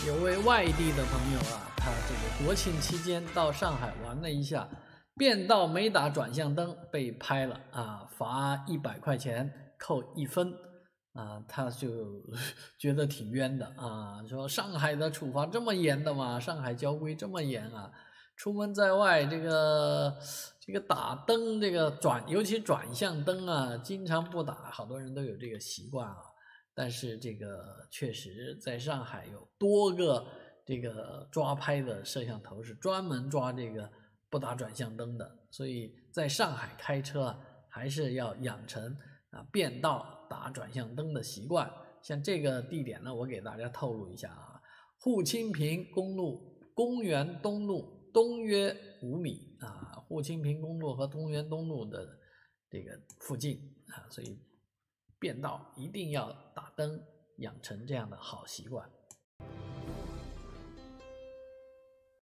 有位外地的朋友啊，他这个国庆期间到上海玩了一下，变道没打转向灯被拍了啊，罚100块钱，扣1分啊，他就觉得挺冤的啊，说上海的处罚这么严的吗？上海交规这么严啊？出门在外这个打灯尤其转向灯啊，经常不打，好多人都有这个习惯啊。但是这个确实在上海有多个这个抓拍的摄像头是专门抓这个不打转向灯的，所以在上海开车啊，还是要养成变道打转向灯的习惯。像这个地点呢，我给大家透露一下啊，沪青平公路公园东路东约5米啊，沪青平公路和东园东路的这个附近啊，所以变道一定要打灯，养成这样的好习惯。